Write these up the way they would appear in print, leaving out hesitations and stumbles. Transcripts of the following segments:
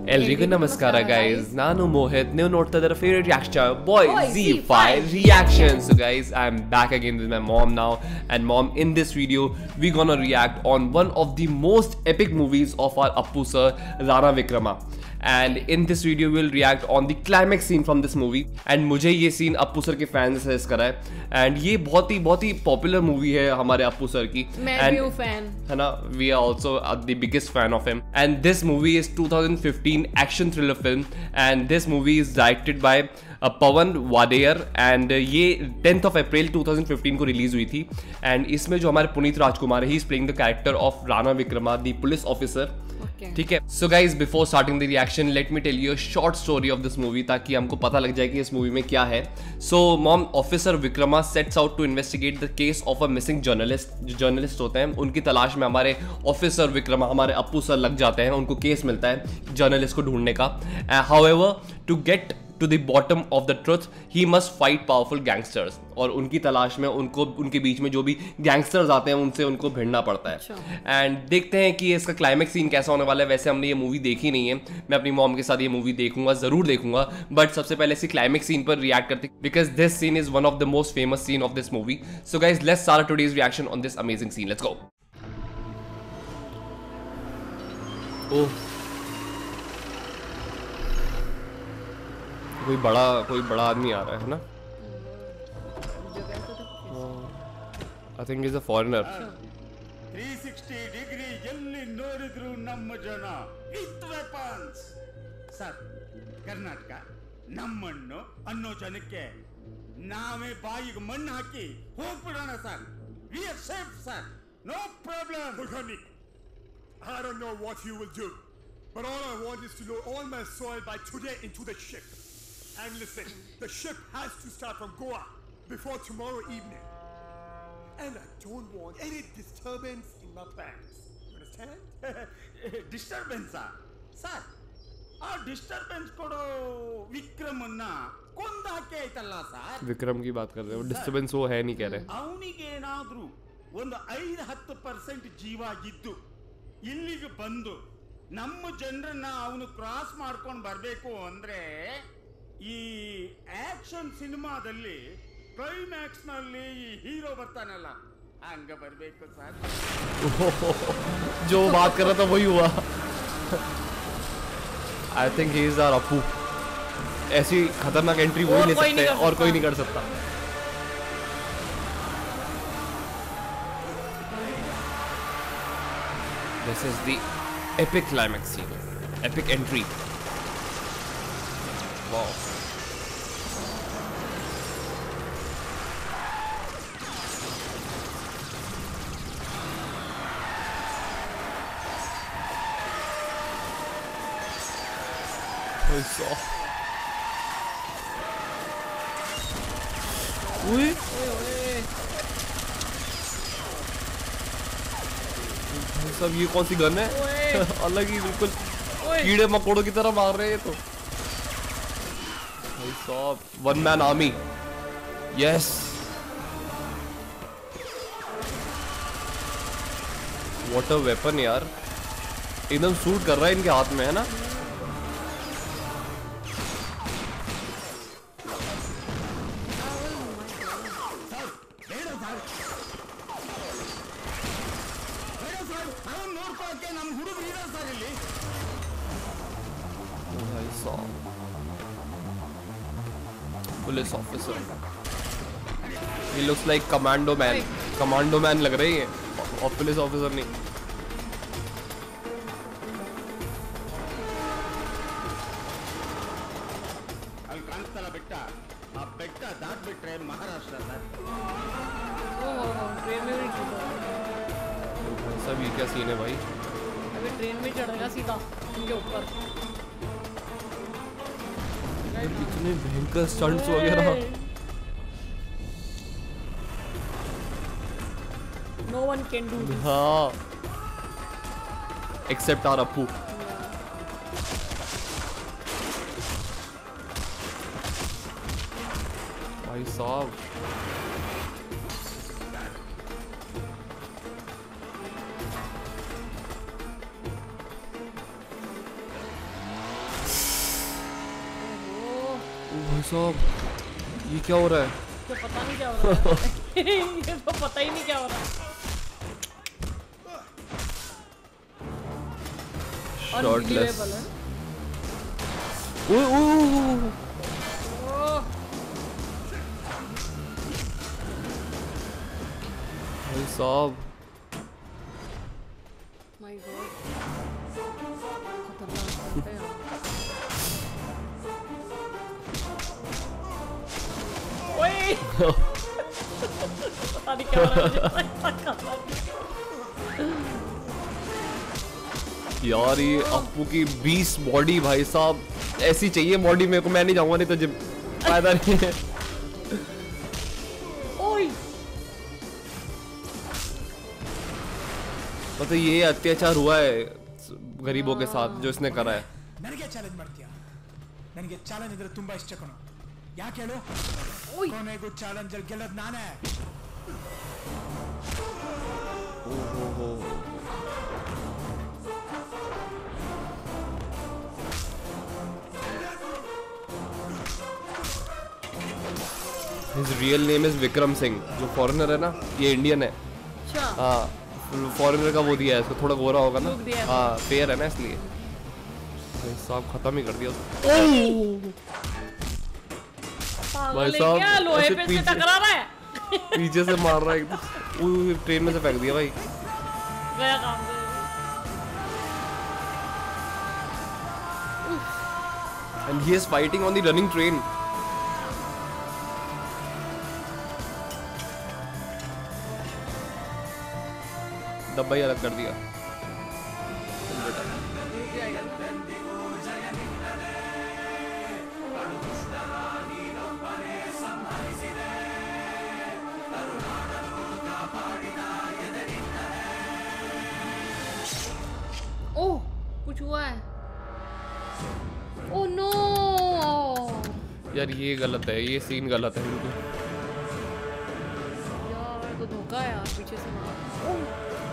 ಎಲ್ರಿಗೂ ನಮಸ್ಕಾರ ಗೈಸ್, ನಾನು ಮೋಹಿತ್. ನೀವು ನೋಡ್ತಾ ಇದ್ದಾರೆ favourite reaction boy Z5 Reactions. So guys, I'm back again with my mom now, and mom, in this video we're gonna react on one of the most epic movies of our Appu sir, Rana Vikrama. And in this video we'll react on the climax scene from this movie. And मुझे ये scene Appu sir के fan ने suggest करा है, and ये बहुत ही popular movie है हमारे अप्पू सर की. मैं भी हूँ फैन, है ना. We are also the biggest fan of him. And this movie is 2015 action thriller film, and this movie is directed by Pavan Wadeyar. And ये 10th of April 2015 को रिलीज हुई थी. एंड इसमें जो हमारे पुनीत राजकुमार है, he is playing the character of Rana Vikrama, the police officer. ठीक है. So guys, before starting the reaction let me tell you a short story of this movie, ताकि हमको पता लग जाए कि इस मूवी में क्या है. So mom, officer Vikrama sets out to investigate the case of a missing journalist. जो जर्नलिस्ट होते हैं उनकी तलाश में हमारे ऑफिसर विक्रमा, हमारे अप्पू सर लग जाते हैं. उनको केस मिलता है जर्नलिस्ट को ढूंढने का. However, to get to the bottom of the truth he must fight powerful gangsters. और उनकी तलाश में उनको उनके बीच में जो भी गैंगस्टर्स आते हैं उनसे उनको भिड़ना पड़ता है. एंड देखते हैं कि इसका क्लाइमेक्स सीन कैसा होने वाला है. वैसे हमने ये मूवी देखी नहीं है, मैं अपनी मॉम के साथ ये मूवी देखूंगा, जरूर देखूंगा. बट सबसे पहले इसी क्लाइमेक्स सीन पर रिएक्ट करते हैं, because this scene is one of the most famous scene of this movie. So guys, let's start today's reaction on this amazing scene. Let's go. Oh, कोई बड़ा आदमी आ रहा है ना. I think is a foreigner. 360 degree ಎಲ್ಲಿ ನೋಡಿದ್ರು ನಮ್ಮ ಜನ ವಿತ್ ವೆಪನ್ಸ್. ಸರ್, ಕರ್ನಾಟಕ ನಮ್ಮಣ್ಣು ಅನ್ನೋ ಜನಕ್ಕೆ ನಾವೇ ಬಾಯಿಗೆ ಮಣ್ಣು ಹಾಕಿ ಹೋಗ್ಬಿಡೋಣ sir. We are safe sir, no problem. Volcanic, I don't know what you will do, but all I want is to load all my soil by today into the ship. And listen, the ship has to start from Goa before tomorrow evening. And I don't want any disturbance in my plans. You understand? Disturbance sir? ಆ disturbance ಕೊಡೋ ವಿಕ್ರಮನ್ನ ಕೊಂದಾಕೆ ಆಯ್ತಲ್ಲ sir. Vikram की बात कर रहे हो, disturbance वो है नहीं कह रहे. ಅವನಿಗೇನಾದ್ರೂ ಒಂದು 5-10% ಜೀವ ಇದ್ದು ಇಲ್ಲಿಗೆ ಬಂದು ನಮ್ಮ ಜನರನ್ನ ಅವನು ಕ್ರಾಸ್ ಮಾಡ್ಕೊಂಡು ಬರಬೇಕು ಅಂದ್ರೆ, ಈ ಆಕ್ಷನ್ ಸಿನಿಮಾದಲ್ಲಿ ಕ್ಲೈಮ್ಯಾಕ್ಸ್ ನಲ್ಲಿ ಈ ಹೀರೋ ಬರ್ತಾನಲ್ಲ, ಹಂಗ ಬರ್ಬೇಕು ಸರ್. जो बात कर रहा था वही हुआ. I think he is our Appu. ऐसी खतरनाक एंट्री वो ही ले सकते हैं और कोई नहीं कर सकता. This is the epic climax scene, epic entry. Wow. I saw. Ui. सब ये कौन सी गन है? अलग ही बिल्कुल कीड़े मकोड़ों की तरह मार रहे हैं. तो भाई साहब, one man army. Yes, what a weapon यार. एकदम सूट कर रहा है इनके हाथ में, है ना. Police officer, he looks like commando man लग रही है, और पुलिस ऑफिसर नहीं. ಅಲ್ಲಿ ಕಾಣಿಸ್ತಲ್ಲ ಬೆಟ್ಟ, ಆ ಬೆಟ್ಟ ದಾಟ್ಬಿಟ್ರೆ ಮಹಾರಾಷ್ಟ್ರ ಸರ್. ट्रेन में भी सब ये क्या सीन है भाई. अभी ट्रेन में चढ़ेगा सीधा उनके ऊपर. इतने भयंकर स्टंट्स वगैरह. No one can do this. हाँ, except our अप्पू. भाई साहब, भाई साहब ये क्या हो रहा है? तो पता नहीं क्या हो रहा है। ये तो पता ही नहीं क्या हो रहा है। शॉर्टलेस। Unbelievable है। ओह, भाई साहब my God। खतरनाक है यार। ओए, पता नहीं क्या हो रहा है मुझे। यार ये अप्पू की 20 बॉडी भाई साहब ऐसी चाहिए बॉडी मेरे को। मैं नहीं जाऊंगा नहीं तो जिम फायदा नहीं है। ओए, मतलब ये अत्याचार हुआ है गरीबों के साथ जो इसने करा है। ನನಗೆ ಚಾಲೆಂಜ್ ಮಾಡ್ತೀಯಾ? ನನಗೆ ಚಾಲೆಂಜ್ ಇದ್ರೆ ತುಂಬಾ ಇಷ್ಟ ಕಣೋ. ಯಾಕೆ ಹೇಳು? ಓಯ್. ಕೊನೆಗೂ ಚಾಲೆಂಜ್ ಅಲ್ಲಿ ಗೆಲ್ಲೋದು ನಾನೇ. His real name is Vikram Singh. जो फॉरेनर है ना ये इंडियन है। अच्छा। हाँ फॉरेनर का वो दिया है इसको, थोड़ा गोरा होगा ना। Look दिया है। हाँ फेयर है ना इसलिए। भाई साहब खत्म ही कर दिया उसको। पागल है साहब, क्या? लोहे ऐसे पे से पीछे- टकरा रहा है। पीछे से मार रहा है एकदम। ट्रेन में से फेंक दिया भाई। गया काम से। And he is fighting on the running train. डब्बा ही अलग कर दिया। ओह, कुछ हुआ है। Oh no. यार ये गलत है, ये सीन गलत है बिल्कुल। यार तो धोखा है यार, पीछे से मारा। ओह,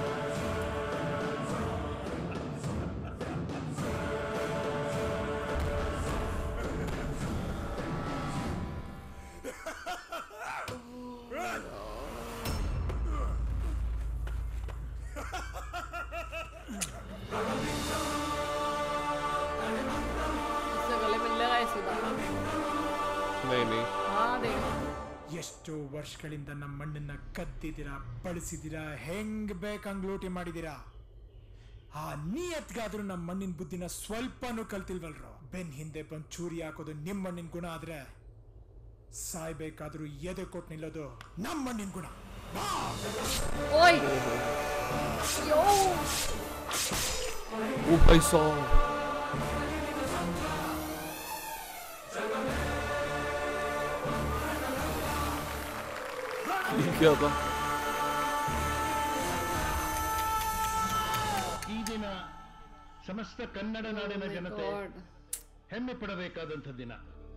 इससे गले मिल लेगा ये सीधा। नहीं नहीं हाँ देख। ಎಷ್ಟೋ ವರ್ಷಗಳಿಂದ ನಮ್ಮ ಮಣ್ಣನ್ನ ಕದ್ದಿದ್ದೀರಾ, ಬಳಸಿದ್ದೀರಾ, ಹೆಂಗ್ ಬೇಕಂಗ್ ಲೂಟಿ ಮಾಡಿದ್ದೀರಾ. ಆ ನಿಯತ್ಗಾದ್ರೂ ನಮ್ಮ ಮಣ್ಣಿನ ಬುದ್ಧಿನ ಸ್ವಲ್ಪನೂ ಕಲ್ತಿಲ್ವಲ್ರೋ. ಬೆನ್ ಹಿಂದೆ ಬಂದು ಚೂರಿ ಹಾಕೋದು ನಿಮ್ಮ ಮಣ್ಣಿನ ಗುಣ ಆದ್ರೆ ಸಾಯ್ಬೇಕಾದ್ರೂ ಎದೆ ಕೊಟ್ಟು ನಿಲ್ಲೋದು ನಮ್ಮ ಮಣ್ಣಿನ ಗುಣ. ओए यो ओ भाई साहब ये क्या था? ಈ ದಿನ ಸಮಸ್ತ ಕನ್ನಡ ನಾಡಿನ ಜನತೆ ಹೆಮ್ಮೆ ಪಡಬೇಕಾದಂಥ ದಿನ.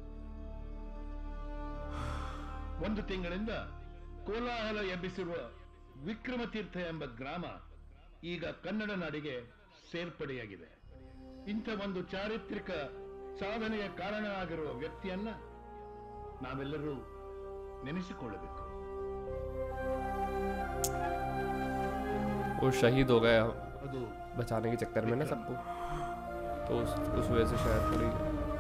ಒಂದು ತಿಂಗಳಿಂದ ಕೋಲಾಹಲ ಎಬ್ಬಿಸಿರುವ ವಿಕ್ರಮತೀರ್ಥ ಎಂಬ ಗ್ರಾಮ ಈಗ ಕನ್ನಡ ನಾಡಿಗೆ ಸೇರ್ಪಡೆಯಾಗಿದೆ. ಇಂಥ ಒಂದು ಚಾರಿತ್ರಿಕ ಸಾಧನೆಯ ಕಾರಣ ಆಗಿರುವ ವ್ಯಕ್ತಿಯನ್ನ ನಾವೆಲ್ಲರೂ ನೆನೆಸಿಕೊಳ್ಳಬೇಕು. वो शहीद हो गया ಅದು बचाने के चक्कर में ना सबको, तो उस वजह से शायद थोड़ी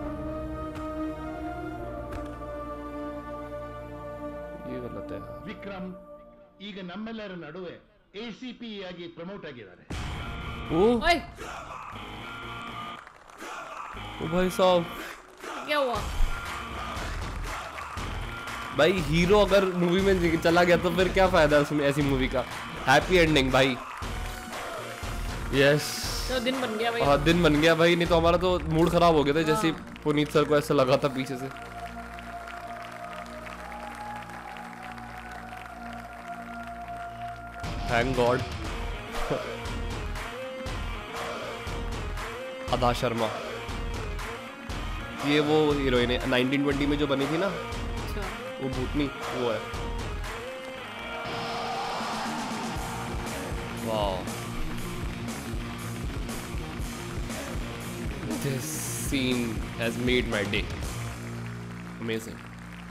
ये गलत है। ವಿಕ್ರಮ್ ಈಗ ನಮ್ಮೆಲ್ಲರ ನಡುವೆ ACP ಆಗಿ ಪ್ರಮೋಟ್ ಆಗಿದ್ದಾರೆ. ओ ओए भाई साहब क्या हुआ? भाई हीरो अगर मूवी में चला गया तो फिर क्या फायदा उसमें ऐसी मूवी का। हैप्पी एंडिंग भाई। यस तो दिन बन गया भाई। हाँ दिन बन गया भाई, नहीं तो हमारा तो मूड खराब हो गया था जैसे पुनीत सर को ऐसा लगा था पीछे से। Thank God. अदा शर्मा ये वो हीरोइन है 1920 में जो बनी थी ना, अच्छा वो भूतनी वो है। Wow this scene has made my day. Amazing.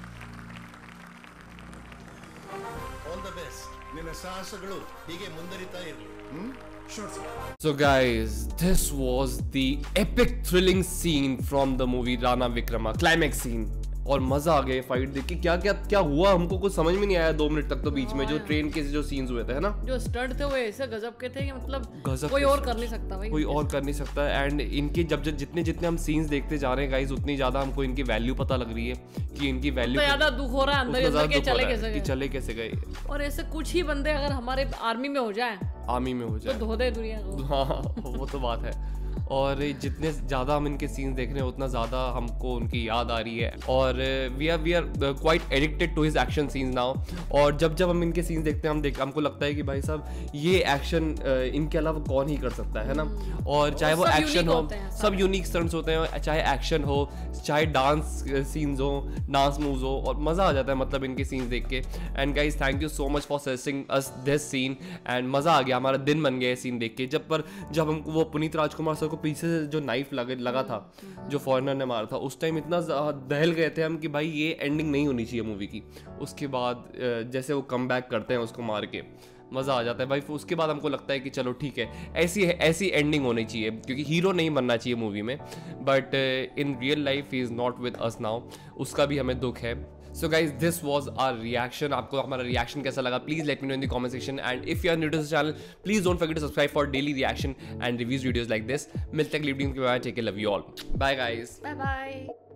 All the best. ನಿನ್ನ ಸಾಹಸಗಳು ಹೀಗೆ ಮುಂದರಿತಾ ಇರಲಿ. Sure sir. So guys, this was the epic thrilling scene from the movie Rana Vikrama, climax scene. और मजा आ गया फाइट देख के. क्या क्या क्या हुआ हमको कुछ समझ में नहीं आया 2 मिनट तक तो बीच में जो ट्रेन के जो सीन्स हुए थे, है ना. जो स्टंट थे वो ऐसे गजब के थे कि मतलब गजब कोई के और कर नहीं सकता भाई. कोई और कर नहीं सकता. एंड इनके जब जितने जितने हम सीन्स देखते जा रहे हैं गाइस, उतनी ज्यादा हमको इनकी वैल्यू पता लग रही है कि इनकी वैल्यू तो ज्यादा दुख हो रहा है अंदर के चले कैसे कि गए. चले कैसे गए. और ऐसे कुछ ही बंदे अगर हमारे आर्मी में हो जाए आर्मी में हो तो जाए धो दे दुनिया को. हाँ वो तो बात है. और जितने ज़्यादा हम इनके सीन्स देख रहे हैं उतना ज़्यादा हमको उनकी याद आ रही है. और we are quite addicted to his action scenes now. और जब हम इनके सीन्स देखते हैं हमको लगता है कि भाई साहब ये एक्शन इनके अलावा कौन ही कर सकता है ना. और चाहे वो एक्शन हो, सब यूनिक स्टंट्स होते हैं, चाहे एक्शन हो, चाहे डांस सीन्स हो, डांस मूव्स हो, और मज़ा आ जाता है मतलब इनके सीन्स देख के. And guys thank you so much for suggesting us this scene. And मज़ा आ गया, हमारा दिन बन गया सीन देख के. जब हमको वो पुनीत राजकुमार सर को पीछे से जो नाइफ लगा था जो फॉरेनर ने मारा था, उस टाइम इतना दहल गए थे हम कि भाई ये एंडिंग नहीं होनी चाहिए मूवी की. उसके बाद जैसे वो कम बैक करते हैं उसको मार के, मज़ा आ जाता है भाई. उसके बाद हमको लगता है कि चलो ठीक है, ऐसी एंडिंग होनी चाहिए, क्योंकि हीरो नहीं बनना चाहिए मूवी में. But in real life he is not with us now. उसका भी हमें दुख है. So guys, this was our reaction. आपको हमारा reaction कैसा लगा? Please let me know in the comment section. And if you are new to this channel, please don't forget to subscribe for daily reaction and reviews videos like this. मिलते हैं अगली video के बाद. Take care, love you all. Bye guys. Bye bye.